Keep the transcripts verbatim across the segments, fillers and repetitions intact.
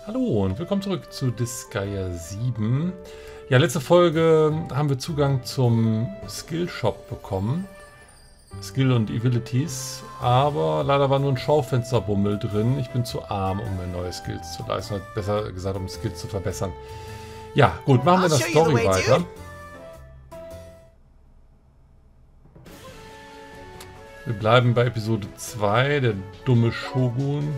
Hallo und willkommen zurück zu Disgaea sieben. Ja, letzte Folge haben wir Zugang zum Skill Shop bekommen. Skill und Abilities. Aber leider war nur ein Schaufensterbummel drin. Ich bin zu arm, um mir neue Skills zu leisten. Oder besser gesagt, um Skills zu verbessern. Ja, gut, machen wir das Story weiter. Wir bleiben bei Episode zwei, der dumme Shogun.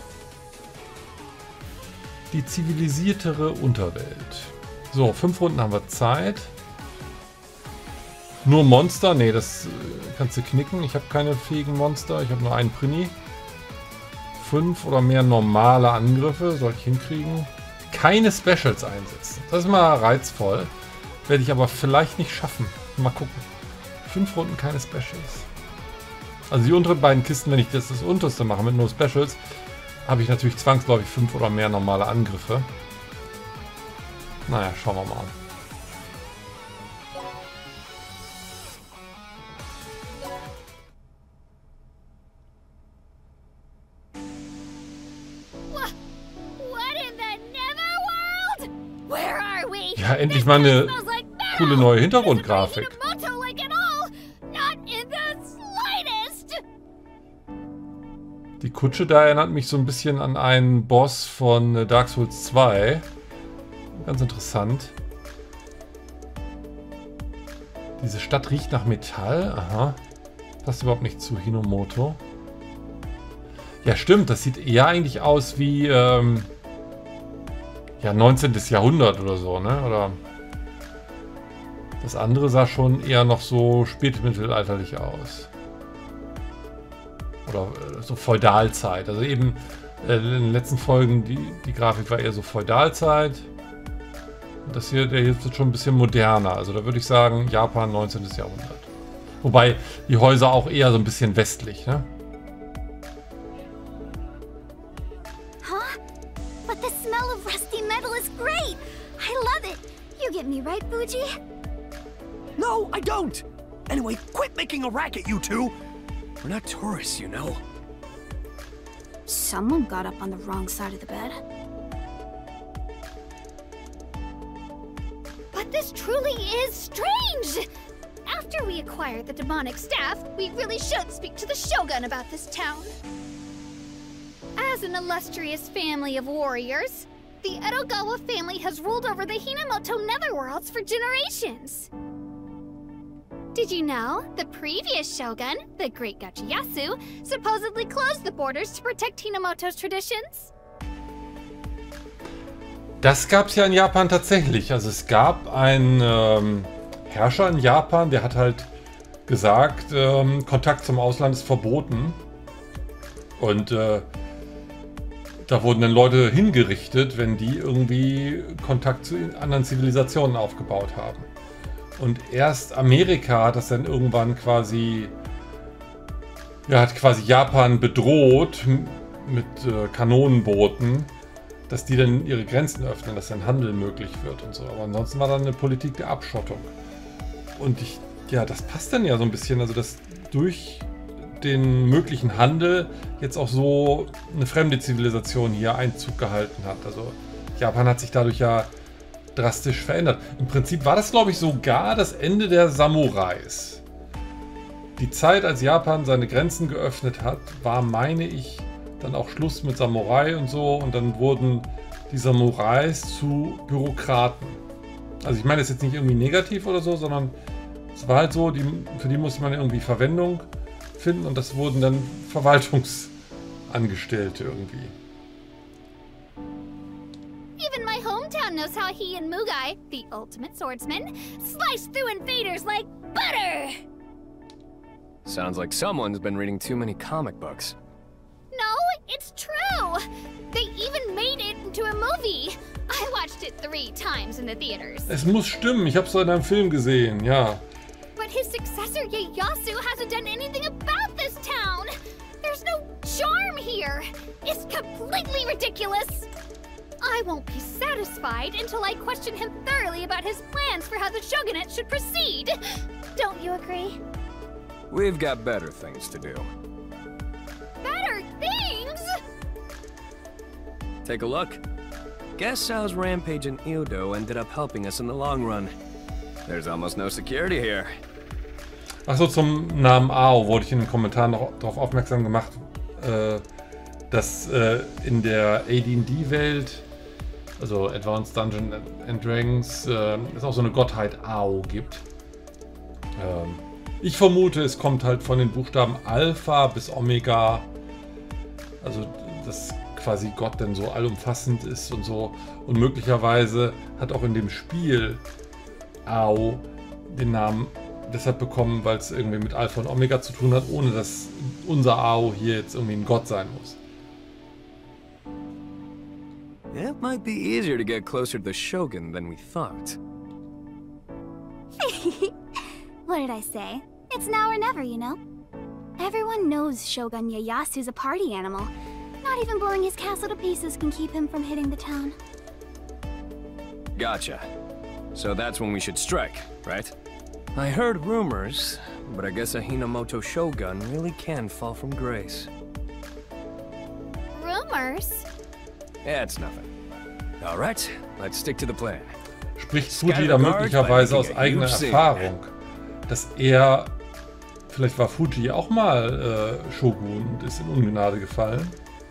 Die zivilisiertere Unterwelt. So, fünf Runden haben wir Zeit. Nur Monster? Nee, das kannst du knicken. Ich habe keine fähigen Monster. Ich habe nur einen Prini. Fünf oder mehr normale Angriffe. Soll ich hinkriegen. Keine Specials einsetzen. Das ist mal reizvoll. Werde ich aber vielleicht nicht schaffen. Mal gucken. Fünf Runden keine Specials. Also die unteren beiden Kisten, wenn ich das, das unterste mache mit nur Specials, habe ich natürlich zwangsläufig fünf oder mehr normale Angriffe. Naja, schauen wir mal. Ja, endlich mal eine coole neue Hintergrundgrafik. Die Kutsche da erinnert mich so ein bisschen an einen Boss von Dark Souls zwei. Ganz interessant. Diese Stadt riecht nach Metall. Aha. Passt überhaupt nicht zu Hinomoto. Ja, stimmt. Das sieht eher eigentlich aus wie ähm, ja, neunzehnten. Jahrhundert oder so, ne? Oder das andere sah schon eher noch so spätmittelalterlich aus. Oder so Feudalzeit. Also eben äh, in den letzten Folgen, die, die Grafik war eher so Feudalzeit. Und das hier, der hier ist schon ein bisschen moderner. Also da würde ich sagen, Japan neunzehnten. Jahrhundert. Wobei die Häuser auch eher so ein bisschen westlich, ne? Huh? But the smell of rusty metal is great. I love it. You get me right, Fuji? No, I don't. Anyway, quit making a racket, you two. We're not tourists, you know. Someone got up on the wrong side of the bed. But this truly is strange! After we acquire the demonic staff, we really should speak to the Shogun about this town. As an illustrious family of warriors, the Edogawa family has ruled over the Hinomoto Netherworlds for generations. Did you know the previous shogun, the Great Gachiyasu, supposedly closed the borders to protect Hinomoto's traditions? Das gab es ja in Japan tatsächlich. Also es gab einen ähm, Herrscher in Japan, der hat halt gesagt, ähm, Kontakt zum Ausland ist verboten. Und äh, da wurden dann Leute hingerichtet, wenn die irgendwie Kontakt zu anderen Zivilisationen aufgebaut haben. Und erst Amerika hat das dann irgendwann quasi, ja, hat quasi Japan bedroht mit äh, Kanonenbooten, dass die dann ihre Grenzen öffnen, dass dann Handel möglich wird und so. Aber ansonsten war dann eine Politik der Abschottung. Und ich, ja, das passt dann ja so ein bisschen, also dass durch den möglichen Handel jetzt auch so eine fremde Zivilisation hier Einzug gehalten hat. Also Japan hat sich dadurch ja drastisch verändert. Im Prinzip war das, glaube ich, sogar das Ende der Samurais. Die Zeit, als Japan seine Grenzen geöffnet hat, war, meine ich, dann auch Schluss mit Samurai und so. Und dann wurden die Samurais zu Bürokraten. Also ich meine das jetzt nicht irgendwie negativ oder so, sondern es war halt so, die, für die musste man irgendwie Verwendung finden. Und das wurden dann Verwaltungsangestellte irgendwie. Even my hometown knows how he and Mugai, the ultimate swordsman, slice through invaders like butter! Sounds like someone's been reading too many comic books. No, it's true! They even made it into a movie! I watched it three times in the theaters. Es muss stimmen, ich habe es in einem Film gesehen, ja. But his successor Ieyasu hasn't done anything about this town! There's no charm here! It's completely ridiculous! I won't be satisfied until I question him thoroughly about his plans for how the shogunate should proceed. Don't you agree? We've got better things to do. Better things? Take a look. guess Sao's rampage in Ildo ended up helping us in the long run. There's almost no security here. Achso, zum Namen Ao wurde ich in den Kommentaren noch darauf aufmerksam gemacht, äh, dass äh, in der A D und D-Welt, also Advanced Dungeons and Dragons, äh, es auch so eine Gottheit Ao gibt. Ähm, ich vermute, es kommt halt von den Buchstaben Alpha bis Omega, also dass quasi Gott dann so allumfassend ist und so. Und möglicherweise hat auch in dem Spiel Ao den Namen deshalb bekommen, weil es irgendwie mit Alpha und Omega zu tun hat, ohne dass unser Ao hier jetzt irgendwie ein Gott sein muss. It might be easier to get closer to the Shogun than we thought. What did I say? It's now or never, you know? Everyone knows Shogun Ieyasu's a party animal. Not even blowing his castle to pieces can keep him from hitting the town. Gotcha. So that's when we should strike, right? I heard rumors, but I guess a Hinamoto Shogun really can fall from grace. Rumors? Yeah, it's nothing. All right, let's stick to the plan. Spricht Fuji da möglicherweise aus eigener Erfahrung, dass er, vielleicht war Fuji auch mal äh, Shogun und ist in Ungnade gefallen?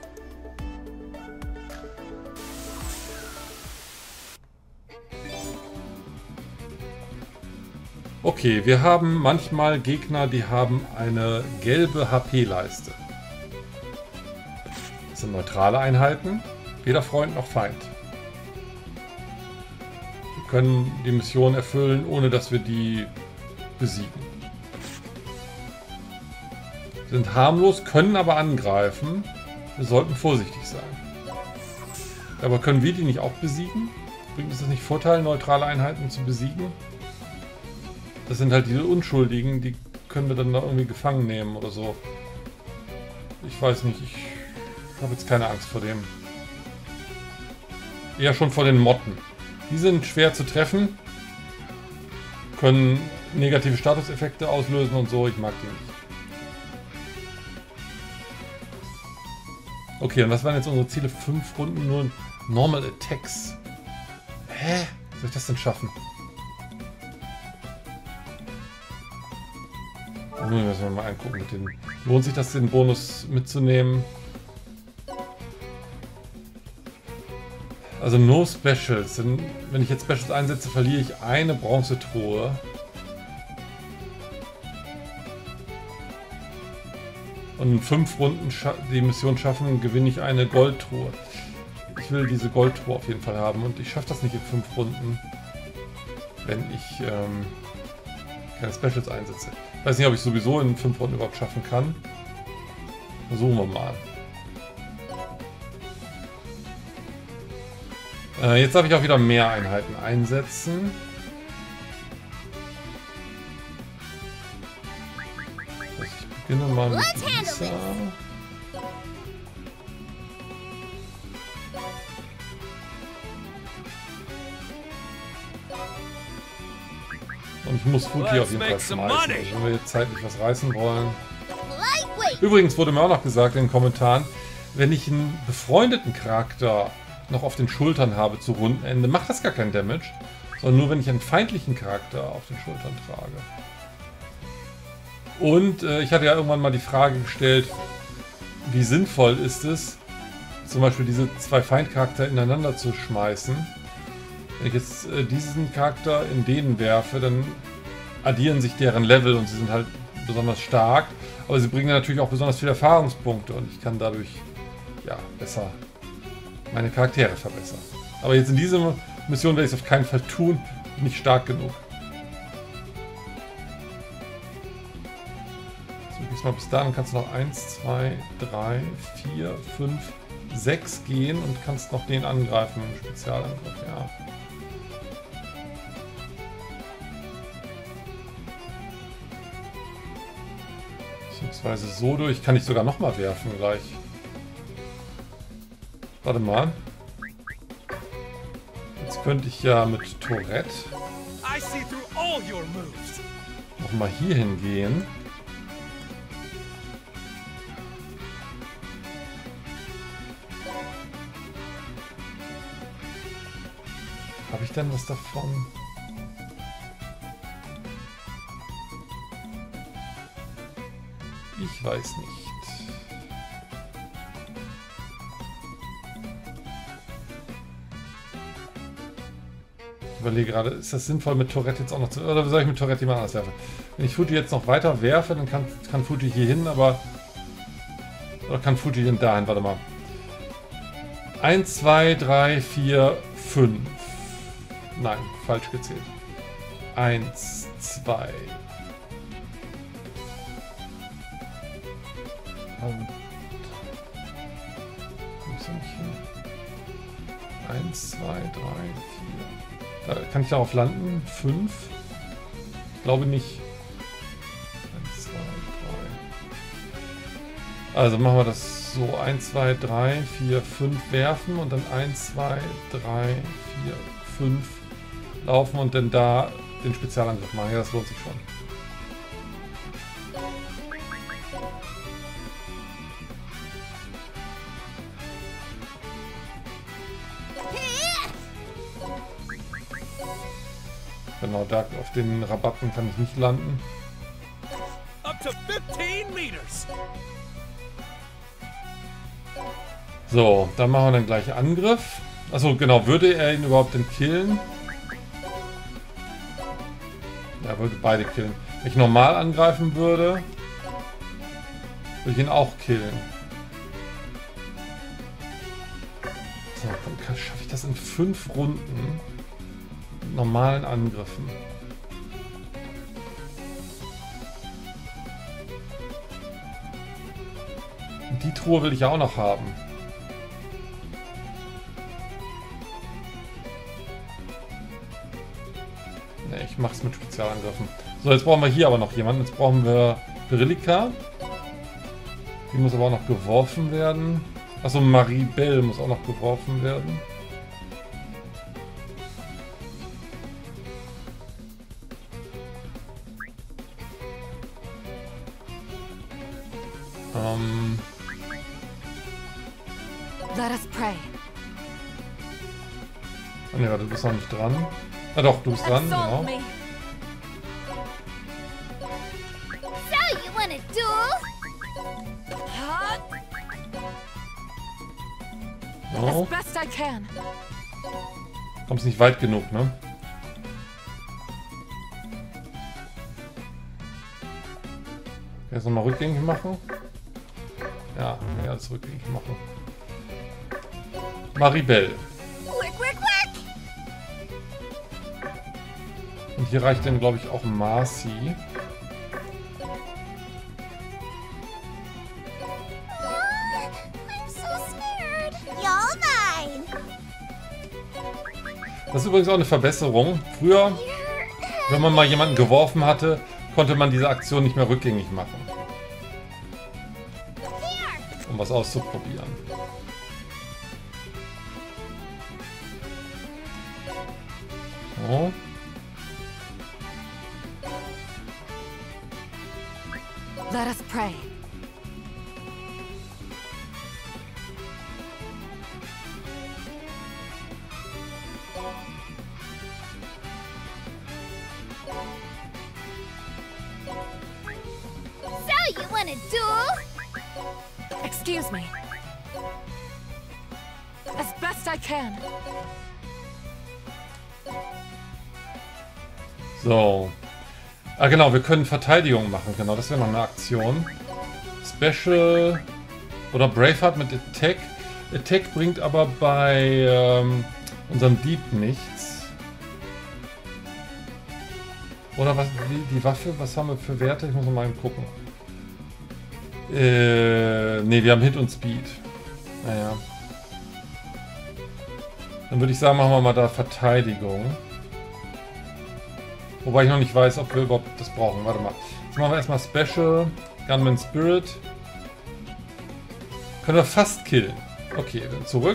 Okay, wir haben manchmal Gegner, die haben eine gelbe H P-Leiste. Das sind neutrale Einheiten, weder Freund noch Feind. Wir können die Mission erfüllen, ohne dass wir die besiegen. Sind harmlos, können aber angreifen. Wir sollten vorsichtig sein. Aber können wir die nicht auch besiegen? Bringt es das nicht Vorteil, neutrale Einheiten zu besiegen? Das sind halt diese Unschuldigen, die können wir dann da irgendwie gefangen nehmen oder so. Ich weiß nicht, ich habe jetzt keine Angst vor dem. Eher schon vor den Motten. Die sind schwer zu treffen, können negative Statuseffekte auslösen und so, ich mag die nicht. Okay, und was waren jetzt unsere Ziele? Fünf Runden nur Normal Attacks. Hä? Wie soll ich das denn schaffen? Nun müssen wir mal angucken mit den. Lohnt sich das, den Bonus mitzunehmen? Also no Specials. Denn wenn ich jetzt Specials einsetze, verliere ich eine Bronzetruhe. Und in fünf Runden die Mission schaffen, gewinne ich eine Goldtruhe. Ich will diese Goldtruhe auf jeden Fall haben und ich schaffe das nicht in fünf Runden, wenn ich ähm, keine Specials einsetze. Ich weiß nicht, ob ich sowieso in fünf Runden überhaupt schaffen kann. Versuchen wir mal. Äh, jetzt darf ich auch wieder mehr Einheiten einsetzen. Ich beginne mal mit dieser. Und ich muss Fuji auf jeden Fall schmeißen, also wenn wir jetzt zeitlich was reißen wollen. Übrigens wurde mir auch noch gesagt in den Kommentaren, wenn ich einen befreundeten Charakter noch auf den Schultern habe zu Rundenende, macht das gar keinen Damage, sondern nur wenn ich einen feindlichen Charakter auf den Schultern trage. Und äh, ich hatte ja irgendwann mal die Frage gestellt, wie sinnvoll ist es, zum Beispiel diese zwei Feindcharakter ineinander zu schmeißen. Wenn ich jetzt äh, diesen Charakter in denen werfe, dann addieren sich deren Level und sie sind halt besonders stark. Aber sie bringen natürlich auch besonders viele Erfahrungspunkte und ich kann dadurch ja, besser meine Charaktere verbessern. Aber jetzt in dieser Mission werde ich es auf keinen Fall tun, bin ich stark genug. So, gehst mal bis da, dann kannst du noch eins, zwei, drei, vier, fünf, sechs gehen und kannst noch den angreifen im Spezialangriff, ja. Beziehungsweise so durch kann ich sogar noch mal werfen gleich. Warte mal. Jetzt könnte ich ja mit Tourette noch mal hier hingehen. Habe ich denn was davon? Ich weiß nicht. Ich überlege gerade, ist das sinnvoll mit Tourette jetzt auch noch zu... Oder soll ich mit Tourette jemand anders werfen? Wenn ich Fuji jetzt noch weiter werfe, dann kann, kann Fuji hier hin, aber... Oder kann Fuji denn dahin? Warte mal. eins, zwei, drei, vier, fünf. Nein, falsch gezählt. eins, zwei. Und... Wo ist er nicht hin? eins, zwei, drei, vier. Da kann ich darauf landen? fünf? Ich glaube nicht. eins, zwei, drei. Also machen wir das so. eins, zwei, drei, vier, fünf werfen und dann eins, zwei, drei, vier, fünf laufen und dann da den Spezialangriff machen. Ja, das lohnt sich schon. Genau, da auf den Rabatten kann ich nicht landen. Up to fifteen meters. So, dann machen wir dann gleich Angriff. Achso, genau, würde er ihn überhaupt denn killen? Er würde beide killen. Wenn ich normal angreifen würde, würde ich ihn auch killen. So, dann schaffe ich das in fünf Runden. Normalen Angriffen. Und die Truhe will ich ja auch noch haben. Ne, ich mach's mit Spezialangriffen. So, jetzt brauchen wir hier aber noch jemanden. Jetzt brauchen wir Berilika. Die muss aber auch noch geworfen werden. Achso, Maribel muss auch noch geworfen werden. Ähm. Let us pray. Oh ne, warte, du bist noch nicht dran. Ah doch, du bist dran, genau. Me. So, you want a duel? So. As best I can. Kommst nicht weit genug, ne? Jetzt nochmal rückgängig machen. Ja, ja, alles rückgängig machen. Maribel. Quick, quick, quick! Und hier reicht dann, glaube ich, auch Marcy. I'm so scared. You're mine. Das ist übrigens auch eine Verbesserung. Früher, wenn man mal jemanden geworfen hatte, konnte man diese Aktion nicht mehr rückgängig machen. Um was auszuprobieren. So. Let us pray. So, you want a duel? Excuse me. As best I can. So. Ah genau, wir können Verteidigung machen. Genau, das wäre noch eine Aktion. Special oder Braveheart mit Attack. Attack bringt aber bei ähm, unserem Dieb nichts. Oder was? Wie, die Waffe? Was haben wir für Werte? Ich muss noch mal eben gucken. Äh, ne, wir haben Hit und Speed. Naja. Dann würde ich sagen, machen wir mal da Verteidigung. Wobei ich noch nicht weiß, ob wir überhaupt das brauchen. Warte mal. Jetzt machen wir erstmal Special. Gunman Spirit. Können wir fast killen. Okay, dann zurück.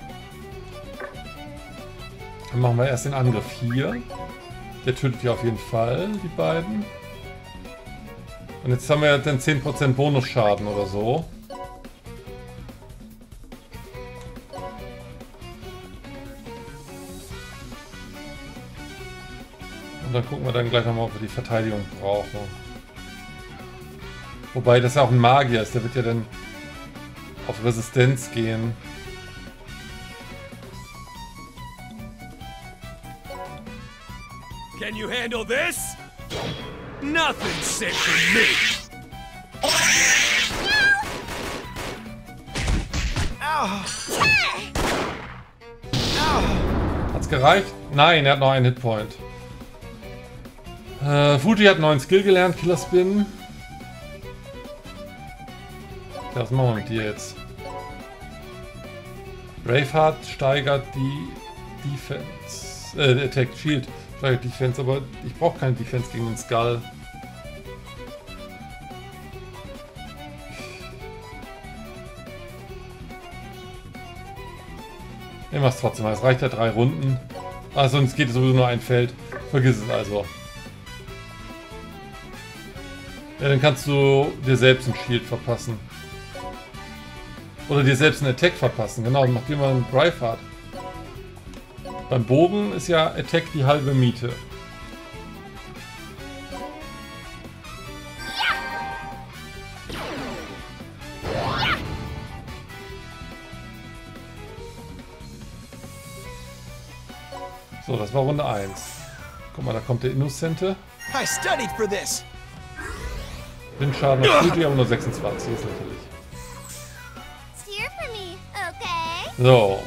Dann machen wir erst den Angriff hier. Der tötet hier auf jeden Fall, die beiden. Und jetzt haben wir ja dann zehn Prozent Bonusschaden oder so. Und dann gucken wir dann gleich nochmal, ob wir die Verteidigung brauchen. Wobei das ja auch ein Magier ist, der wird ja dann auf Resistenz gehen. Can you handle this? Nothing's safe for me. Hat's gereicht? Nein, er hat noch einen Hitpoint. Äh, Fuji hat einen neuen Skill gelernt, Killer Spin. Okay, was machen wir mit dir jetzt? Braveheart steigert die Defense. Äh, Attack Shield steigert Defense, aber ich brauche keine Defense gegen den Skull. Ich mach's trotzdem mal. Es reicht ja drei Runden. Ah, sonst geht es sowieso nur ein Feld. Vergiss es also. Ja, dann kannst du dir selbst ein Shield verpassen. Oder dir selbst einen Attack verpassen. Genau, mach dir mal einen Braveheart. Beim Bogen ist ja Attack die halbe Miete. So, das war Runde eins. Guck mal, da kommt der Innocente. I studied for this. Windschaden auf Fuji, aber nur sechsundzwanzig ist natürlich. Cheer for me, okay? So.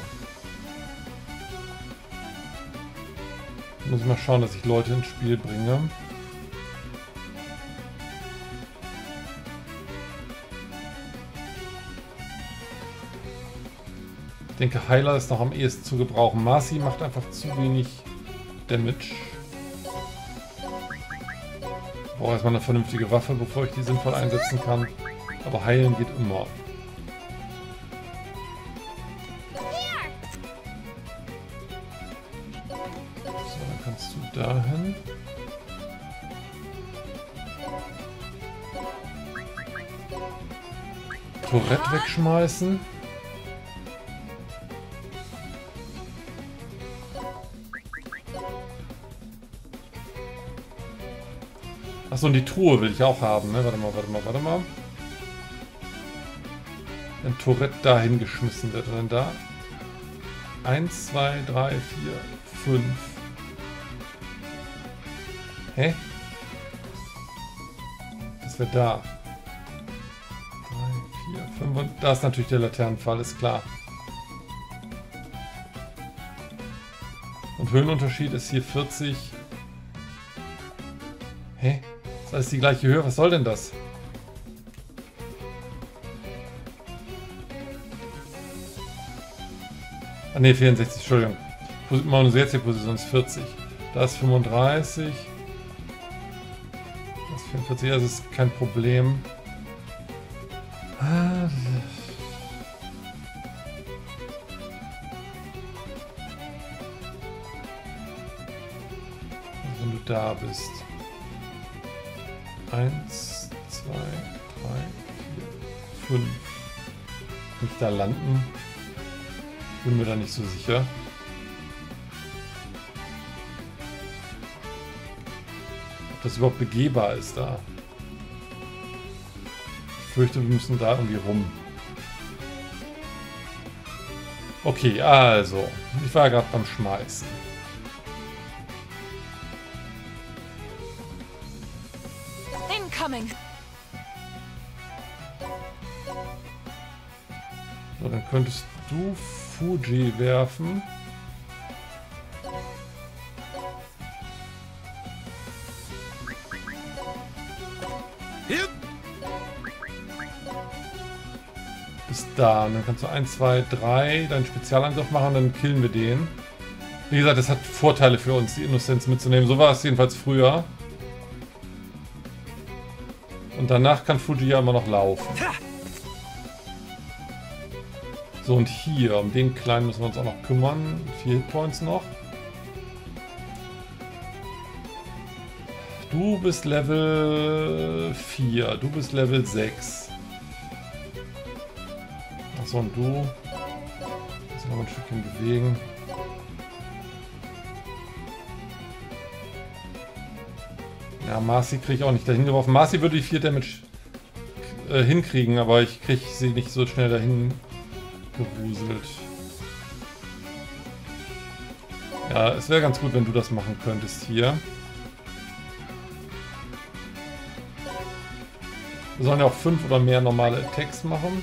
Muss ich mal schauen, dass ich Leute ins Spiel bringe. Ich denke, Heiler ist noch am ehesten zu gebrauchen. Marcy macht einfach zu wenig Damage. Ich brauche erstmal eine vernünftige Waffe, bevor ich die sinnvoll einsetzen kann. Aber heilen geht immer. So, dann kannst du dahin. Tourette wegschmeißen. Achso, und die Truhe will ich auch haben, ne? Warte mal, warte mal, warte mal. Wenn Tourette dahin geschmissen wird. Und dann da. eins, zwei, drei, vier, fünf. Hä? Das wäre da. drei, vier, fünf. Und da ist natürlich der Laternenpfahl, ist klar. Und Höhenunterschied ist hier vierzig. Hä? Das ist die gleiche Höhe. Was soll denn das? Ah ne, vierundsechzig, Entschuldigung. Meine jetzige Position ist vierzig. Da ist fünfunddreißig. Das ist vierundvierzig, das ist kein Problem. Wenn du da bist. Eins, zwei, drei, vier, fünf. Kann ich da landen? Ich bin mir da nicht so sicher. Ob das überhaupt begehbar ist da. Ich fürchte, wir müssen da irgendwie rum. Okay, also. Ich war gerade beim Schmeißen. Incoming. So, dann könntest du Fuji werfen. Bis da. Und dann kannst du eins, zwei, drei deinen Spezialangriff machen und dann killen wir den. Wie gesagt, das hat Vorteile für uns, die Innozenz mitzunehmen. So war es jedenfalls früher. Und danach kann Fuji ja immer noch laufen. So, und hier, um den Kleinen müssen wir uns auch noch kümmern. Vier Hitpoints noch. Du bist Level vier, du bist Level sechs. Achso, und du musst dich noch ein Stückchen bewegen. Ja, Marcy kriege ich auch nicht dahin geworfen. Marcy würde die vier Damage äh, hinkriegen, aber ich kriege sie nicht so schnell dahin gewuselt. Ja, es wäre ganz gut, wenn du das machen könntest hier. Wir sollen ja auch fünf oder mehr normale Attacks machen.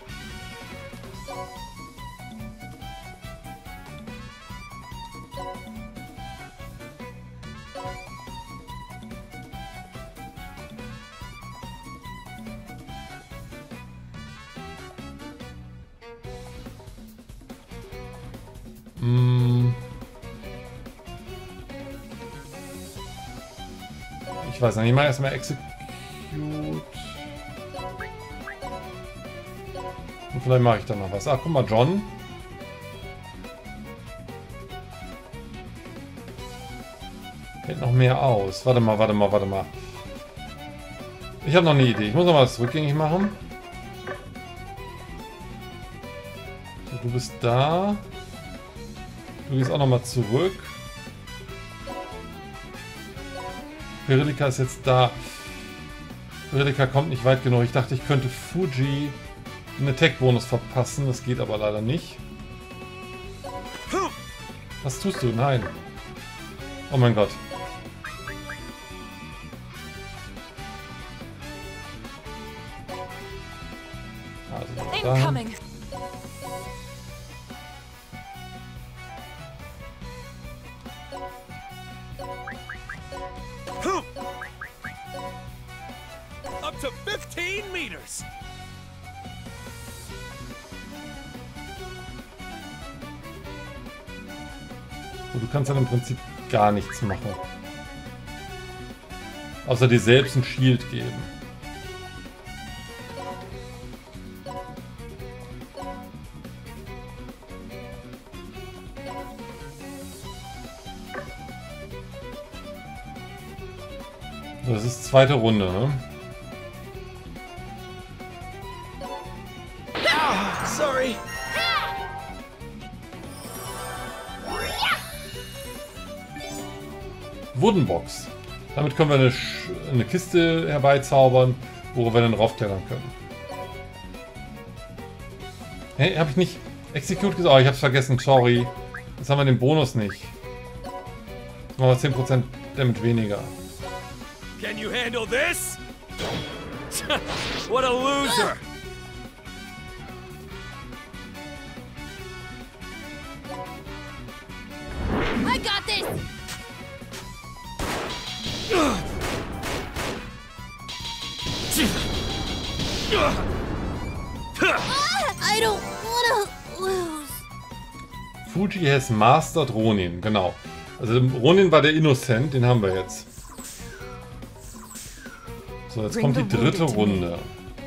Ich weiß nicht, ich mache erstmal Execute. Und vielleicht mache ich dann noch was. Ach, guck mal, John. Hält noch mehr aus. Warte mal, warte mal, warte mal. Ich habe noch eine Idee. Ich muss noch mal das rückgängig machen. So, du bist da. Du gehst auch noch mal zurück. Perilika ist jetzt da. Perilika kommt nicht weit genug. Ich dachte, ich könnte Fuji einen Attack-Bonus verpassen. Das geht aber leider nicht. Was tust du? Nein. Oh mein Gott. Also da. Incoming. Up to fifteen meters. So, du kannst dann im Prinzip gar nichts machen. Außer dir selbst ein Shield geben. So, das ist zweite Runde, ne? Sorry. Woodenbox. Damit können wir eine, Sch eine Kiste herbeizaubern, worüber wir dann raufklettern können. Hey, habe ich nicht Execute gesagt? Oh, ich hab's vergessen, sorry. Jetzt haben wir den Bonus nicht. Jetzt machen wir zehn Prozent Damage weniger. Can you handle this? What a loser. I got this! I don't wanna lose. Fuji has mastered Ronin, genau. Also Ronin war der Innocent, den haben wir jetzt. So, jetzt kommt die dritte Runde.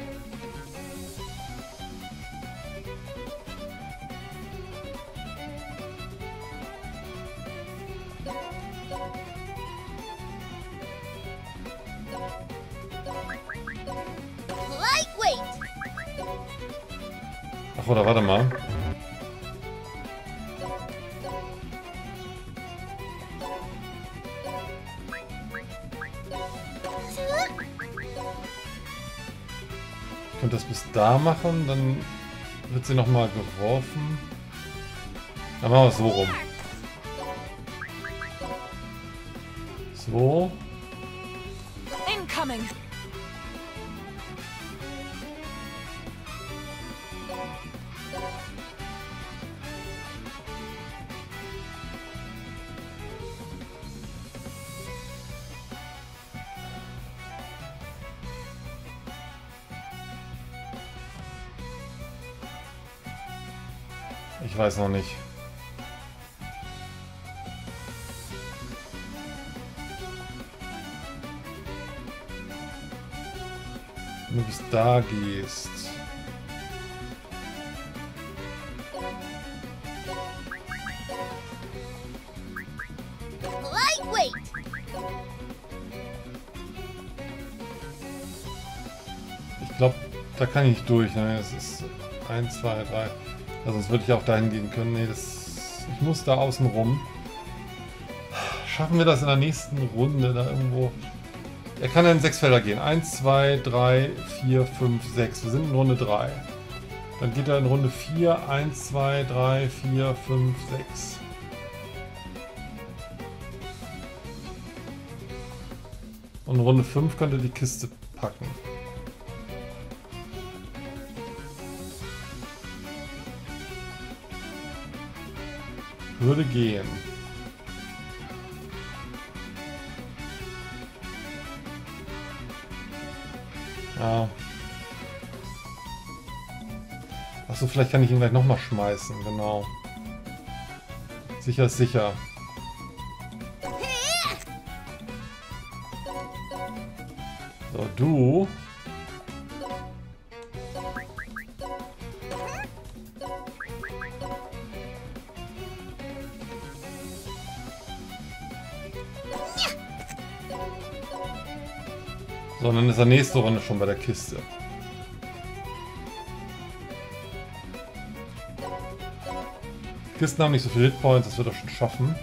Lightweight! Ach, oder warte mal. Ich könnte das bis da machen, dann wird sie nochmal geworfen. Dann machen wir es so rum. So. Incoming. Ich weiß noch nicht. Wenn du bis da gehst. Lightweight! Ich glaube, da kann ich nicht durch. Ne? Es ist eins, zwei, drei. Also sonst würde ich auch dahin gehen können. Nee, das, ich muss da außen rum. Schaffen wir das in der nächsten Runde da irgendwo Er kann in sechs Felder gehen. eins, zwei, drei, vier, fünf, sechs. Wir sind in Runde drei. Dann geht er in Runde vier. eins, zwei, drei, vier, fünf, sechs. Und in Runde fünf könnte er die Kiste packen. Würde gehen. Ja. Achso, vielleicht kann ich ihn gleich nochmal schmeißen, genau. Sicher ist sicher. So, du. So, dann ist er nächste Runde schon bei der Kiste. Kisten haben nicht so viele Hitpoints, das wird er schon schaffen.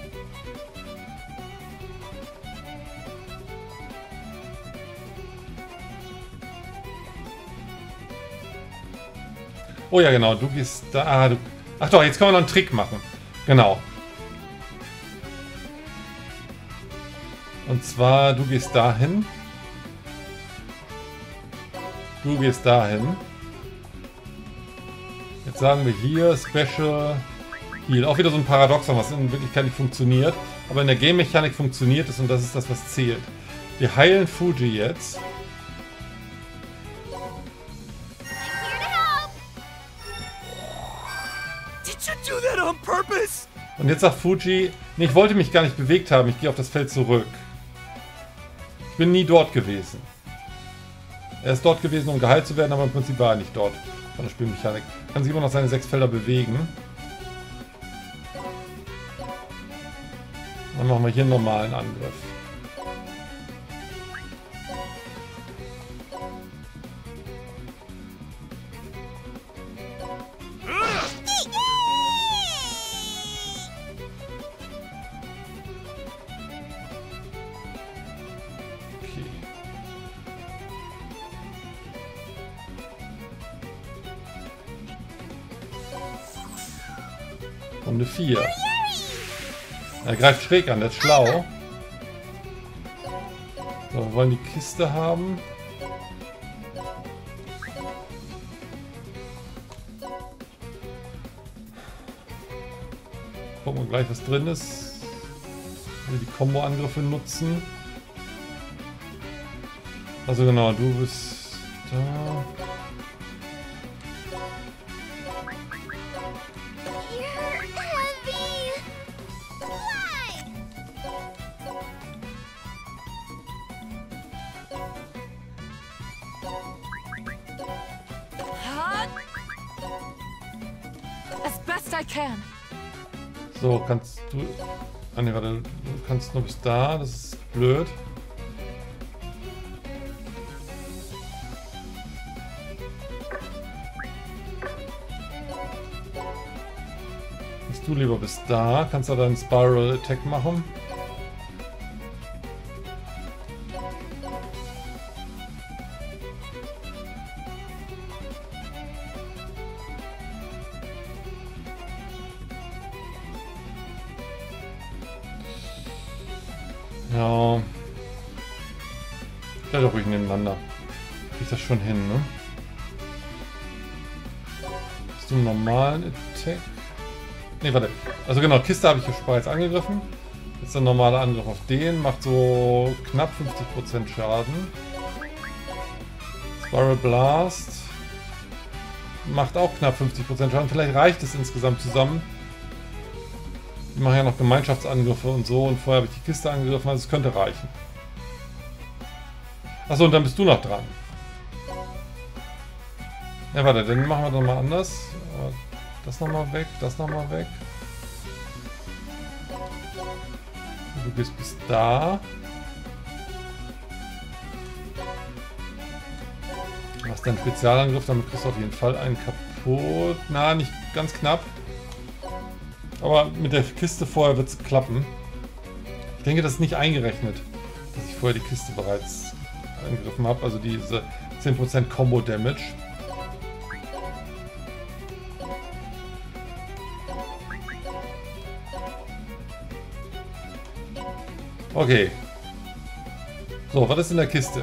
Oh ja, genau, du gehst da. Ah, du, ach doch, jetzt können wir noch einen Trick machen. Genau. Und zwar, du gehst dahin. Du gehst dahin. Jetzt sagen wir hier Special Heal. Auch wieder so ein Paradoxon, was in Wirklichkeit nicht funktioniert. Aber in der Game-Mechanik funktioniert es und das ist das, was zählt. Wir heilen Fuji jetzt. Und jetzt sagt Fuji, nee, ich wollte mich gar nicht bewegt haben, ich gehe auf das Feld zurück. Ich bin nie dort gewesen. Er ist dort gewesen, um geheilt zu werden, aber im Prinzip war er nicht dort von der Spielmechanik. Kann sich immer noch seine sechs Felder bewegen. Dann machen wir hier einen normalen Angriff. Runde vier. Er greift schräg an, der ist schlau. So, wir wollen die Kiste haben. Gucken wir gleich, was drin ist. Wir die Combo-Angriffe nutzen. Also genau, du bist da. So, kannst du... Ah ne, warte, du kannst nur bis da, das ist blöd. Kannst du lieber bis da, kannst du deinen Spiral Attack machen. Ja. Stell doch ruhig nebeneinander. Krieg das schon hin, ne? Bist du einen normalen Attack? Ne, warte. Also genau, Kiste habe ich hier bereits angegriffen. Jetzt der normale Angriff auf den. Macht so knapp fünfzig Prozent Schaden. Spiral Blast. Macht auch knapp fünfzig Prozent Schaden. Vielleicht reicht es insgesamt zusammen. Ich mache ja noch Gemeinschaftsangriffe und so und vorher habe ich die Kiste angegriffen, also es könnte reichen. Achso, und dann bist du noch dran. Ja, warte, dann machen wir doch mal anders. Das nochmal weg, das nochmal weg. Du gehst bis da. Du machst deinen Spezialangriff, damit kriegst du auf jeden Fall einen kaputt. Na, nicht ganz knapp. Aber mit der Kiste vorher wird es klappen. Ich denke, das ist nicht eingerechnet, dass ich vorher die Kiste bereits angegriffen habe, also diese zehn Prozent Combo Damage. Okay. So, was ist in der Kiste?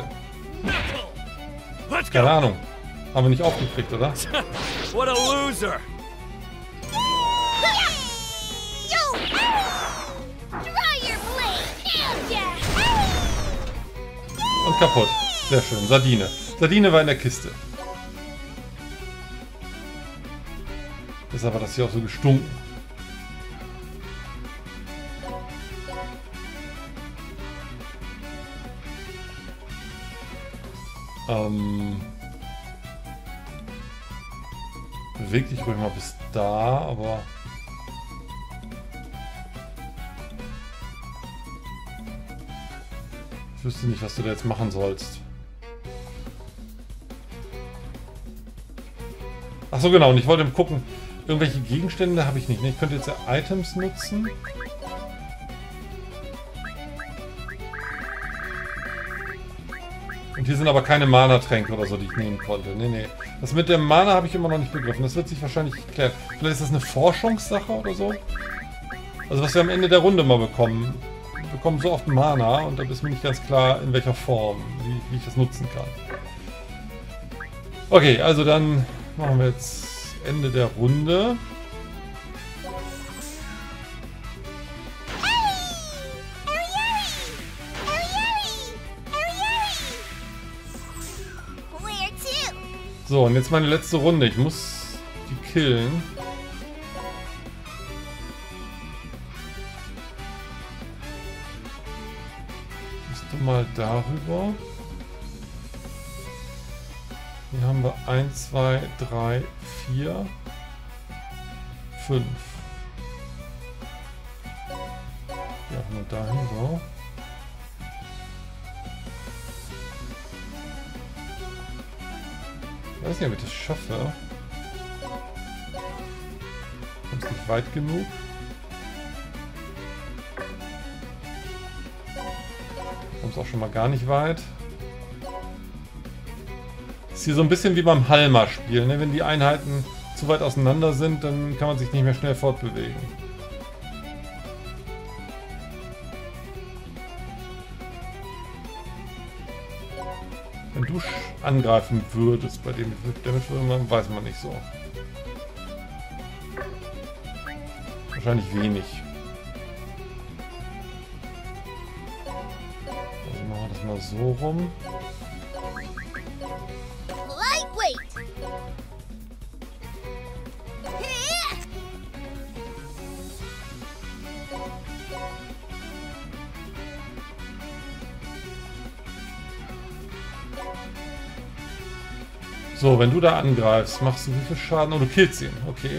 Keine Ahnung. Haben wir nicht aufgekriegt, oder? What a loser! Und kaputt. Sehr schön. Sardine. Sardine war in der Kiste. Deshalb hat das hier auch so gestunken. Ähm... Beweg dich ruhig mal bis da, aber... Ich wüsste nicht, was du da jetzt machen sollst. Achso, genau. Und ich wollte gucken, irgendwelche Gegenstände habe ich nicht. Ich könnte jetzt ja Items nutzen. Und hier sind aber keine Mana-Tränke oder so, die ich nehmen konnte. Nee, nee. Das mit der Mana habe ich immer noch nicht begriffen. Das wird sich wahrscheinlich klären. Vielleicht ist das eine Forschungssache oder so. Also was wir am Ende der Runde mal bekommen. Wir bekommen so oft Mana und da ist mir nicht ganz klar, in welcher Form, wie, wie ich das nutzen kann. Okay, also dann machen wir jetzt Ende der Runde. So, und jetzt meine letzte Runde. Ich muss die killen. Bist du mal darüber? Hier haben wir eins, zwei, drei, vier, fünf. Ja, nur dahin, so. Ich weiß nicht, ob ich das schaffe. Kommst nicht weit genug. Kommst auch schon mal gar nicht weit. Ist hier so ein bisschen wie beim Halma-Spiel, ne? Wenn die Einheiten zu weit auseinander sind, dann kann man sich nicht mehr schnell fortbewegen. Wenn du angreifen würdest, bei dem Damage würde man, weiß man nicht so. Wahrscheinlich wenig. Also machen wir das mal so rum. So, wenn du da angreifst, machst du wie viel Schaden? Oh, du killst ihn. Okay.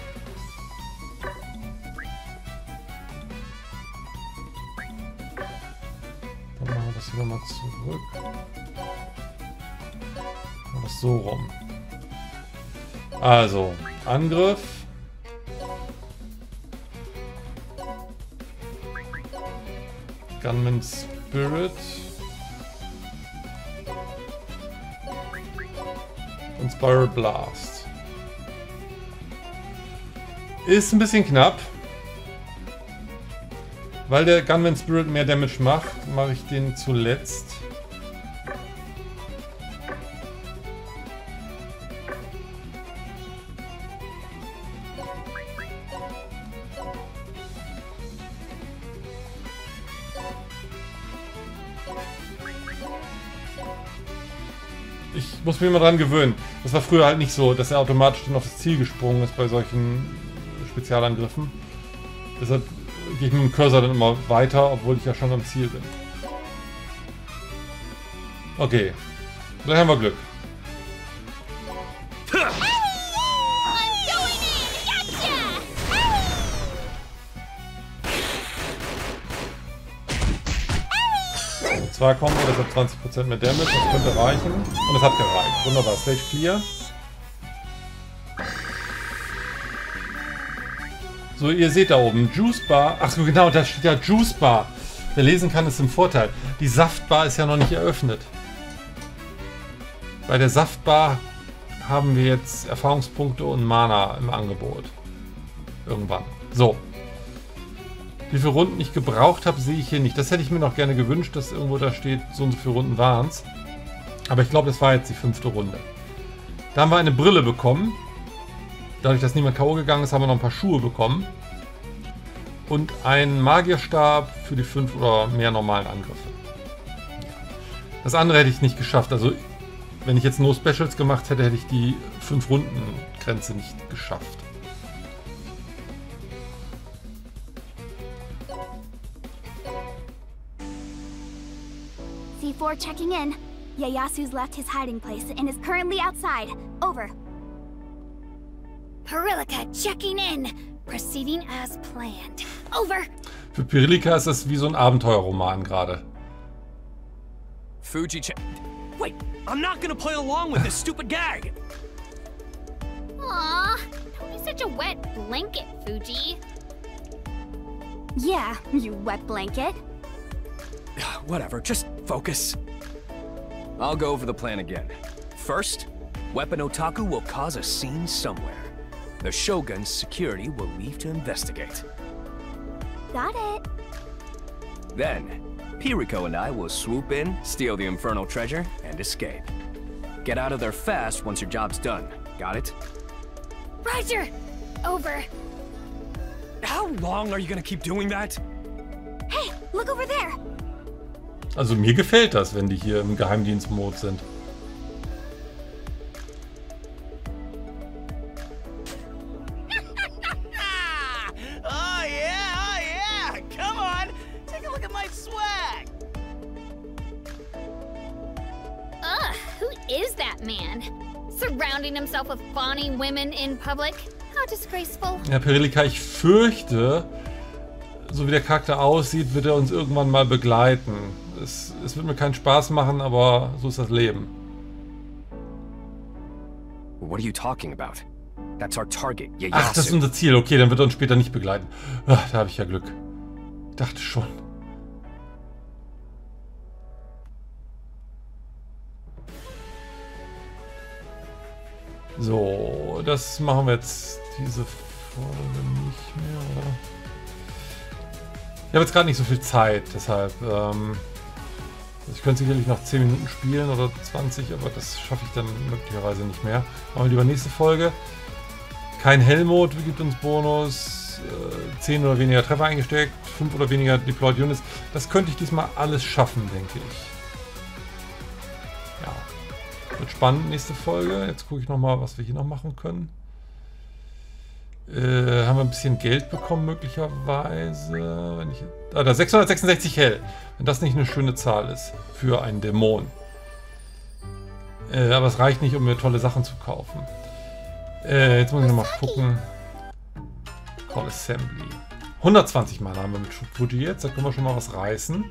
Dann machen wir das wieder mal zurück. Machen wir das so rum. Also, Angriff. Gunman Spirit. Und Spiral Blast. Ist ein bisschen knapp. Weil der Gunman Spirit mehr Damage macht, mache ich den zuletzt. Ich muss mich mal dran gewöhnen. Das war früher halt nicht so, dass er automatisch dann auf das Ziel gesprungen ist bei solchen Spezialangriffen. Deshalb gehe ich mit dem Cursor dann immer weiter, obwohl ich ja schon am Ziel bin. Okay. Vielleicht haben wir Glück. Zwei Kombo, das hat zwanzig Prozent mehr Damage, das könnte reichen. Und es hat gereicht. Wunderbar, Stage Clear. So, ihr seht da oben, Juice Bar. Ach so, genau, da steht ja Juice Bar. Wer lesen kann, ist im Vorteil. Die Saftbar ist ja noch nicht eröffnet. Bei der Saftbar haben wir jetzt Erfahrungspunkte und Mana im Angebot. Irgendwann. So. Wie viele Runden ich gebraucht habe, sehe ich hier nicht. Das hätte ich mir noch gerne gewünscht, dass irgendwo da steht, so und so viele Runden waren es. Aber ich glaube, das war jetzt die fünfte Runde. Da haben wir eine Brille bekommen. Dadurch, dass niemand K O gegangen ist, haben wir noch ein paar Schuhe bekommen. Und einen Magierstab für die fünf oder mehr normalen Angriffe. Das andere hätte ich nicht geschafft. Also, wenn ich jetzt No Specials gemacht hätte, hätte ich die fünf Runden Grenze nicht geschafft. C four checking in. Ieyasu's left his hiding place and is currently outside. Over. Perilika checking in. Proceeding as planned. Over. Für Perilika ist das wie so ein Abenteuerroman gerade. Fuji check. Wait, I'm not gonna play along with this stupid gag. Aw, don't be such a wet blanket, Fuji. Yeah, you wet blanket. Whatever, just focus. I'll go over the plan again. First, Weapon Otaku will cause a scene somewhere. The Shogun's security will leave to investigate. Got it. Then, Piriko and I will swoop in, steal the infernal treasure, and escape. Get out of there fast once your job's done. Got it? Roger. Over. How long are you gonna keep doing that? Hey, look over there. Also mir gefällt das, wenn die hier im Geheimdienstmod sind. Oh yeah, oh yeah! Come on, take a look at my swag. Ugh, who is that man? Surrounding himself with fawning women in public? How disgraceful. Ja, Perilika, ich fürchte, so wie der Charakter aussieht, wird er uns irgendwann mal begleiten. Es, es wird mir keinen Spaß machen, aber so ist das Leben. What are you talking about? That's our target, Ieyasu. Ach, das ist unser Ziel. Okay, dann wird er uns später nicht begleiten. Ach, da habe ich ja Glück. Ich dachte schon. So, das machen wir jetzt diese Folge nicht mehr, oder? Ich habe jetzt gerade nicht so viel Zeit, deshalb, ähm, ich könnte sicherlich noch zehn Minuten spielen oder zwanzig, aber das schaffe ich dann möglicherweise nicht mehr. Machen wir lieber nächste Folge. Kein Hellmode gibt uns Bonus, äh, zehn oder weniger Treffer eingesteckt, fünf oder weniger Deployed Units. Das könnte ich diesmal alles schaffen, denke ich. Ja, wird spannend, nächste Folge. Jetzt gucke ich nochmal, was wir hier noch machen können. Äh, haben wir ein bisschen Geld bekommen, möglicherweise. Wenn ich, ah, da sechshundertsechsundsechzig Hell. Wenn das nicht eine schöne Zahl ist für einen Dämon. Äh, aber es reicht nicht, um mir tolle Sachen zu kaufen. Äh, jetzt muss ich nochmal gucken. Call Assembly. hundertzwanzig Mal haben wir mit Fuji jetzt. Da können wir schon mal was reißen.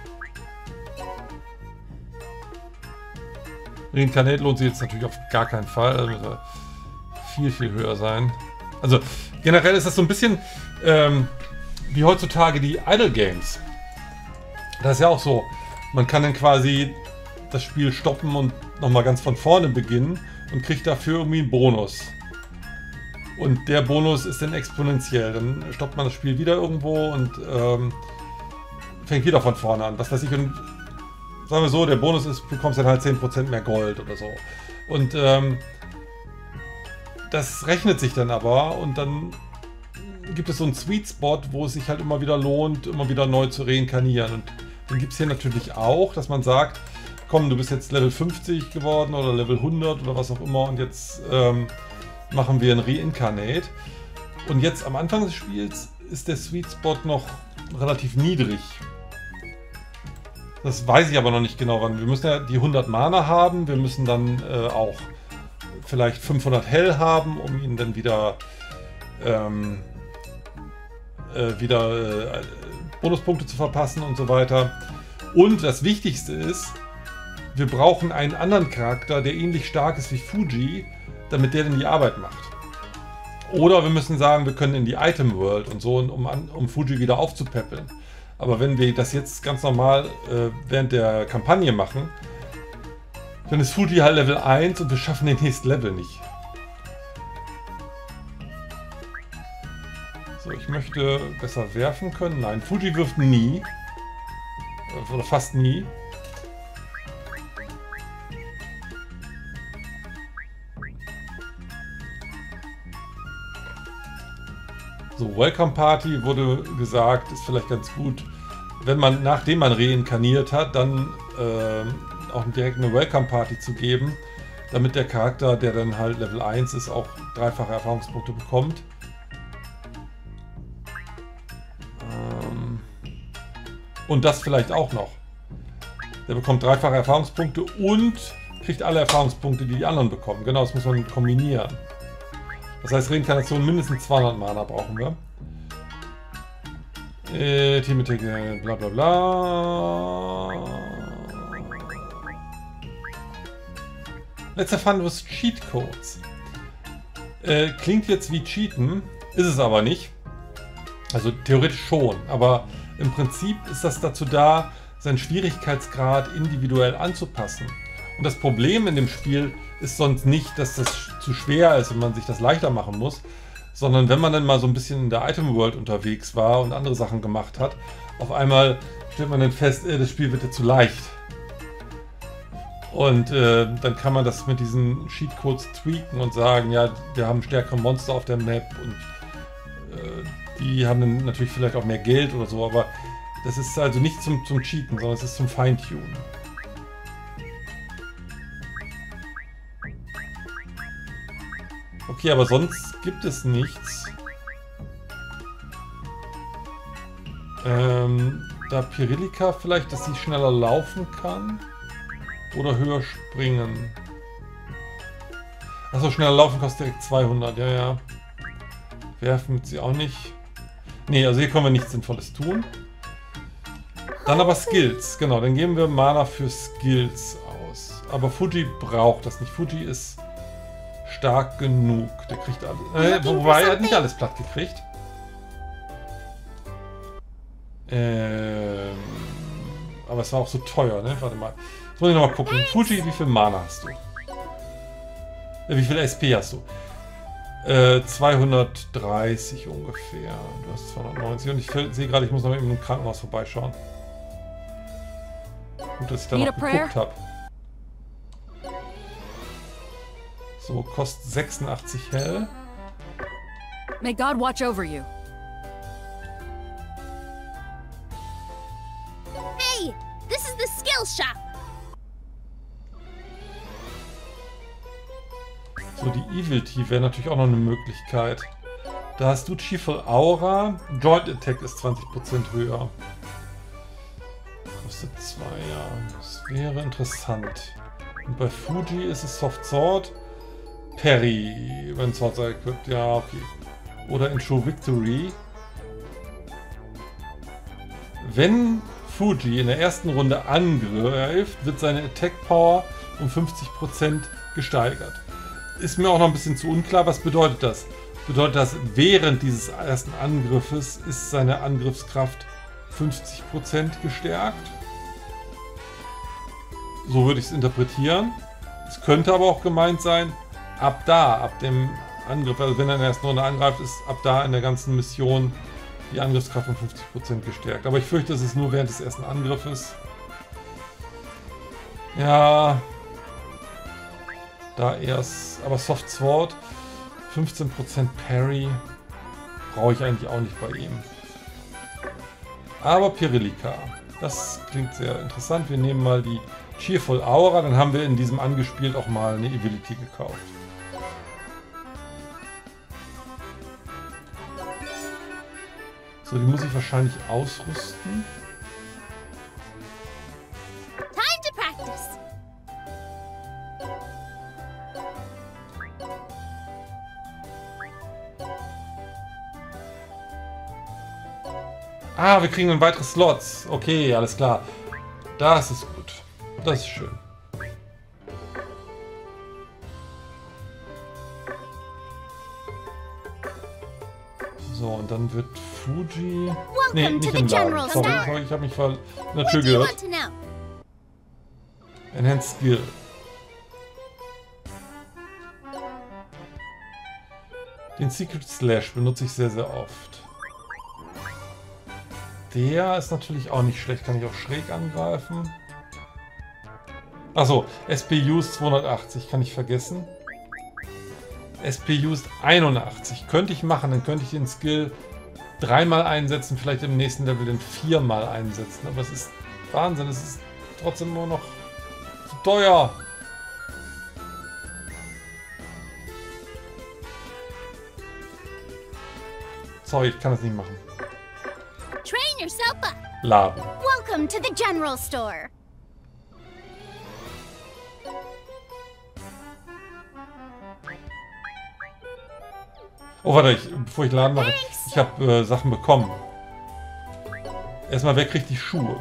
Reincarnate lohnt sich jetzt natürlich auf gar keinen Fall. Also muss er viel, viel höher sein. Also generell ist das so ein bisschen ähm, wie heutzutage die Idle Games. Das ist ja auch so. Man kann dann quasi das Spiel stoppen und nochmal ganz von vorne beginnen und kriegt dafür irgendwie einen Bonus. Und der Bonus ist dann exponentiell. Dann stoppt man das Spiel wieder irgendwo und ähm, fängt wieder von vorne an. Was weiß ich. Und sagen wir so, der Bonus ist, du bekommst dann halt zehn Prozent mehr Gold oder so. Und ähm, das rechnet sich dann aber und dann gibt es so einen Sweet Spot, wo es sich halt immer wieder lohnt, immer wieder neu zu reinkarnieren. Und den gibt es hier natürlich auch, dass man sagt, komm, du bist jetzt Level fünfzig geworden oder Level hundert oder was auch immer und jetzt ähm, machen wir ein Reincarnate. Und jetzt am Anfang des Spiels ist der Sweet Spot noch relativ niedrig. Das weiß ich aber noch nicht genau wann. Wir müssen ja die hundert Mana haben, wir müssen dann äh, auch vielleicht fünfhundert Hell haben, um ihn dann wieder ähm, äh, wieder äh, Bonuspunkte zu verpassen und so weiter. Und das Wichtigste ist, wir brauchen einen anderen Charakter, der ähnlich stark ist wie Fuji, damit der dann die Arbeit macht. Oder wir müssen sagen, wir können in die Item World und so, um, um Fuji wieder aufzupäppeln. Aber wenn wir das jetzt ganz normal äh, während der Kampagne machen, Dann ist Fuji halt Level eins und wir schaffen den nächsten Level nicht. So, ich möchte besser werfen können. Nein, Fuji wirft nie. Oder fast nie. So, Welcome Party wurde gesagt, ist vielleicht ganz gut, wenn man, nachdem man reinkarniert hat, dann äh, auch direkt eine Welcome Party zu geben, damit der Charakter, der dann halt Level eins ist, auch dreifache Erfahrungspunkte bekommt. Ähm, und das vielleicht auch noch. Der bekommt dreifache Erfahrungspunkte und kriegt alle Erfahrungspunkte, die die anderen bekommen. Genau, das muss man kombinieren. Das heißt, Reinkarnation mindestens zweihundert Mana brauchen wir. Äh, Team Attack, bla bla bla. Let's have fun with Cheat Codes. Äh, klingt jetzt wie Cheaten, ist es aber nicht. Also theoretisch schon, aber im Prinzip ist das dazu da, seinen Schwierigkeitsgrad individuell anzupassen. Und das Problem in dem Spiel ist sonst nicht, dass das zu schwer ist und man sich das leichter machen muss, sondern wenn man dann mal so ein bisschen in der Item World unterwegs war und andere Sachen gemacht hat, auf einmal stellt man dann fest, äh, das Spiel wird jetzt zu leicht. Und äh, dann kann man das mit diesen Cheatcodes tweaken und sagen, ja, wir haben stärkere Monster auf der Map und äh, die haben dann natürlich vielleicht auch mehr Geld oder so, aber das ist also nicht zum, zum Cheaten, sondern es ist zum Feintunen. Okay, aber sonst gibt es nichts. Ähm, da Pirilika vielleicht, dass sie schneller laufen kann? Oder höher springen? Achso, schneller laufen kostet direkt zweihundert, ja, ja. Werfen wird sie auch nicht. Ne, also hier können wir nichts Sinnvolles tun. Dann aber Skills, genau, dann geben wir Mana für Skills aus. Aber Fuji braucht das nicht. Fuji ist stark genug. Der kriegt alles. Äh, wobei, er hat nicht alles platt gekriegt. Ähm, aber es war auch so teuer, ne? Warte mal. Jetzt muss ich nochmal gucken. Fuji, wie viel Mana hast du? Äh, wie viel S P hast du? Äh, zweihundertdreißig ungefähr. Du hast zweihundertneunzig. Und ich sehe gerade, ich muss noch mal eben im Krankenhaus vorbeischauen. Gut, dass ich da noch geguckt habe. So, kostet sechsundachtzig Hell. May God watch over you. Hey, this is the skill shop. So, die Evil Tea wäre natürlich auch noch eine Möglichkeit. Da hast du Cheerful Aura. Joint Attack ist zwanzig Prozent höher. Kostet zwei, ja. Das wäre interessant. Und bei Fuji ist es Soft Sword. Parry, wenn Sword equipped, ja, okay. Oder in Show Victory. Wenn Fuji in der ersten Runde angreift, wird seine Attack Power um fünfzig Prozent gesteigert. Ist mir auch noch ein bisschen zu unklar, was bedeutet das? Bedeutet das, während dieses ersten Angriffes ist seine Angriffskraft fünfzig Prozent gestärkt? So würde ich es interpretieren. Es könnte aber auch gemeint sein, ab da, ab dem Angriff, also wenn er in der ersten Runde angreift, ist ab da in der ganzen Mission die Angriffskraft um fünfzig Prozent gestärkt. Aber ich fürchte, es ist nur während des ersten Angriffes. Ja, da erst, aber Soft Sword, fünfzehn Prozent Parry, brauche ich eigentlich auch nicht bei ihm. Aber Pirilika, das klingt sehr interessant. Wir nehmen mal die Cheerful Aura, dann haben wir in diesem angespielt auch mal eine Ability gekauft. So, die muss ich wahrscheinlich ausrüsten. Time to practice. Ah, wir kriegen dann weitere Slots. Okay, alles klar. Das ist gut. Das ist schön. So, und dann wird Fuji... Nee, nicht im Laden. Sorry, sorry, ich habe mich vor der Tür gehört. Enhanced Skill. Den Secret Slash benutze ich sehr, sehr oft. Der ist natürlich auch nicht schlecht. Kann ich auch schräg angreifen. Achso, S P Used zweihundertachtzig. Kann ich vergessen. S P Used einundachtzig. Könnte ich machen. Dann könnte ich den Skill dreimal einsetzen. Vielleicht im nächsten Level den viermal einsetzen. Aber es ist Wahnsinn. Es ist trotzdem nur noch zu teuer. Sorry, ich kann das nicht machen. Train yourself up. Laden. Welcome to the general store. Oh, warte, ich, bevor ich Laden mache, ich habe äh, Sachen bekommen. Erstmal, wer kriegt die Schuhe?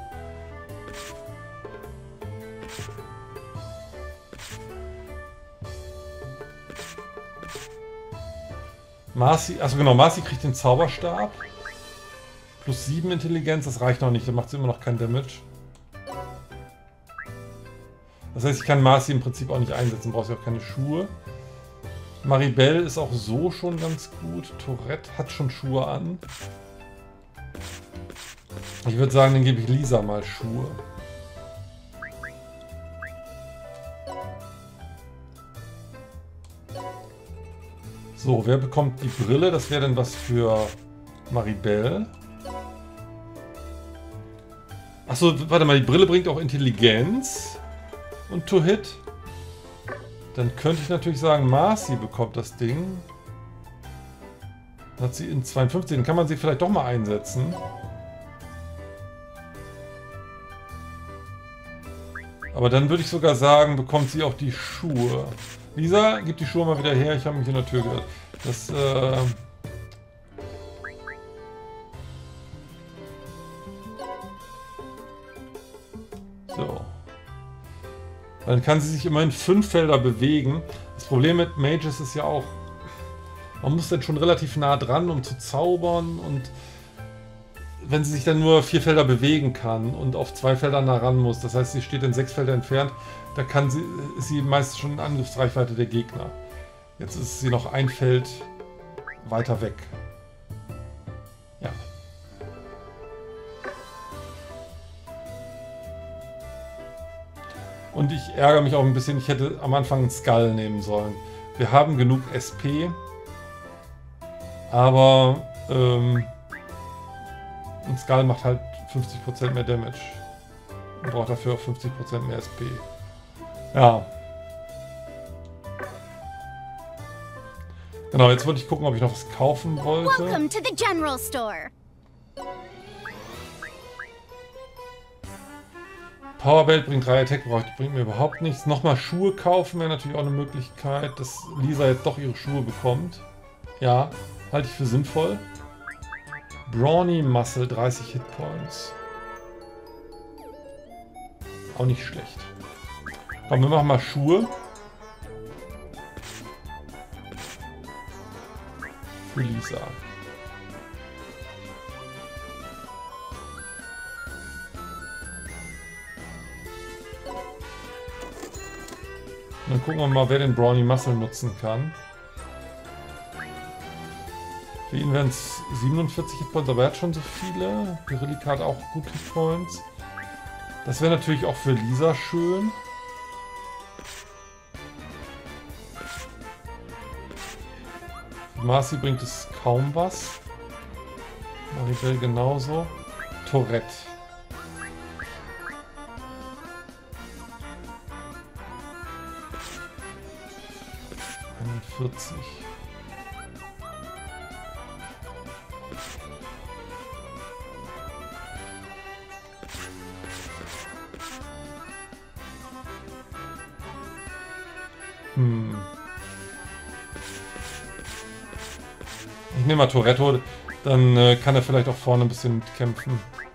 Marcy, also genau, Marcy kriegt den Zauberstab. Plus sieben Intelligenz, das reicht noch nicht, da macht sie immer noch kein Damage. Das heißt, ich kann Marcy im Prinzip auch nicht einsetzen, braucht sie auch keine Schuhe. Maribel ist auch so schon ganz gut. Tourette hat schon Schuhe an. Ich würde sagen, dann gebe ich Lisa mal Schuhe. So, wer bekommt die Brille? Das wäre dann was für Maribel. Achso, warte mal, die Brille bringt auch Intelligenz. Und To Hit. Dann könnte ich natürlich sagen, Marcy bekommt das Ding. Dann hat sie in zweiundfünfzig, dann kann man sie vielleicht doch mal einsetzen. Aber dann würde ich sogar sagen, bekommt sie auch die Schuhe. Lisa, gib die Schuhe mal wieder her, ich habe mich in der Tür gehört. Das, äh... So. Dann kann sie sich immerhin fünf Felder bewegen. Das Problem mit Mages ist ja auch, man muss dann schon relativ nah dran, um zu zaubern. Und wenn sie sich dann nur vier Felder bewegen kann und auf zwei Felder nah ran muss, das heißt, sie steht in sechs Felder entfernt, da kann sie, ist sie meist schon in Angriffsreichweite der Gegner. Jetzt ist sie noch ein Feld weiter weg. Ja. Und ich ärgere mich auch ein bisschen, ich hätte am Anfang einen Skull nehmen sollen. Wir haben genug S P, aber ähm, ein Skull macht halt fünfzig Prozent mehr Damage. Man braucht dafür auch fünfzig Prozent mehr S P. Ja. Genau, jetzt wollte ich gucken, ob ich noch was kaufen wollte. Welcome to the general store. Powerbelt bringt drei Attack, bringt mir überhaupt nichts. Nochmal Schuhe kaufen wäre natürlich auch eine Möglichkeit, dass Lisa jetzt doch ihre Schuhe bekommt. Ja, halte ich für sinnvoll. Brawny Muscle, dreißig Hitpoints. Auch nicht schlecht. Komm, wir machen mal Schuhe. Für Lisa. Dann gucken wir mal, wer den Brawny Muscle nutzen kann. Für ihn wären es siebenundvierzig Hitpoints, aber er hat schon so viele. Pirellica hat auch gut Hitpoints. Das wäre natürlich auch für Lisa schön. Für Marcy bringt es kaum was. Maribel genauso. Tourette. einundvierzig. Hm. Ich nehme mal Toretto, dann äh, kann er vielleicht auch vorne ein bisschen mitkämpfen.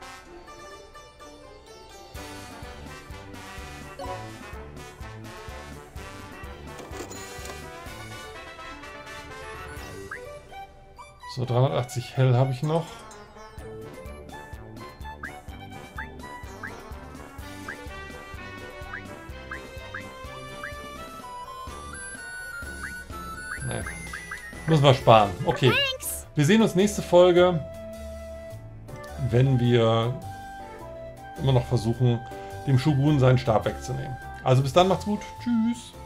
So, dreihundertachtzig Hell habe ich noch. Nee. Müssen wir sparen. Okay. Thanks. Wir sehen uns nächste Folge, wenn wir immer noch versuchen, dem Shogun seinen Stab wegzunehmen. Also bis dann, macht's gut. Tschüss.